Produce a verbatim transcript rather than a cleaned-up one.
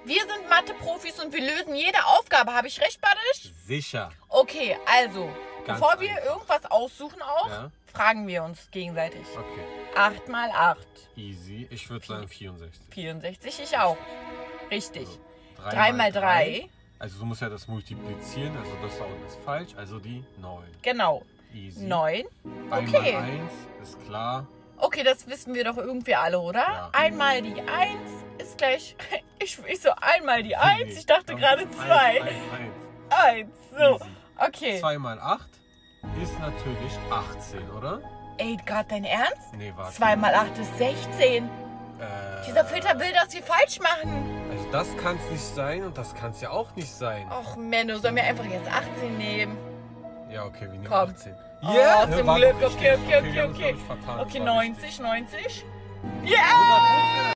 Wir sind Mathe-Profis und wir lösen jede Aufgabe. Habe ich recht, Badisch? Sicher. Okay, also, Ganz bevor wir einfach. irgendwas aussuchen auch, Ja. fragen wir uns gegenseitig. Okay. acht mal acht. Easy. Ich würde sagen vierundsechzig. vierundsechzig, ich auch. Richtig. Also, drei mal drei. Also du musst ja das multiplizieren, also das da unten ist falsch, also die neun. Genau. Easy. neun. eins mal Okay. eins ist klar. Okay, das wissen wir doch irgendwie alle, oder? Ja. Einmal die eins ist gleich... Ich, ich so, einmal die eins. Nee, Ich dachte komm, gerade eins, zwei. eins, eins. eins. So. Easy. Okay. zwei mal acht ist natürlich achtzehn, oder? Ey, gerade dein Ernst? Nee, warte. zwei mal acht ist sechzehn. Äh, Dieser Filter will, dass wir falsch machen. Also das kann es nicht sein und das kann es ja auch nicht sein. Och, Menno, sollen wir einfach jetzt achtzehn nehmen? Ja, okay, wir nehmen Komm. achtzehn. Oh, Ja, zum war Glück. doch Okay, richtig. okay, okay, wir haben uns, okay. glaub ich, vertan. Okay, Das war neunzig, richtig. neunzig. Ja!